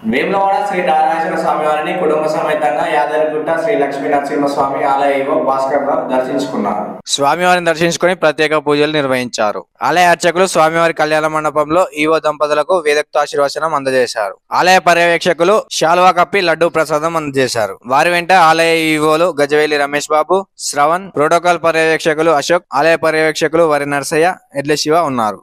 వేములవాడ శ్రీ నారాయణ స్వామి వారిని కుటుంబ సమేతంగా యాదగిరిగుట్ట శ్రీ లక్ష్మీ నరసింహస్వామి ఆలయ భాస్కర్ రావు దర్శించుకున్నారు. స్వామివారిని దర్శించుకుని ప్రత్యేక పూజలు నిర్వహించారు. ఆలయ అర్చకులు స్వామివారి కళ్యాణ మండపంలో ఈవో దంపతులకు వేదోక్తాశీర్వచనం అందజేశారు. ఆలయ పర్యవేక్షకులు శాలువా కప్పి లడ్డూ ప్రసాదం అందజేశారు. వారి వెంట ఆలయ ఈవోలు గజవేలి రమేష్ బాబు, శ్రవణ్, ప్రోటోకాల్ పర్యవేక్షకులు అశోక్, ఆలయ పర్యవేక్షకులు వరి నర్సయ్య, ఎడ్ల శివ ఉన్నారు.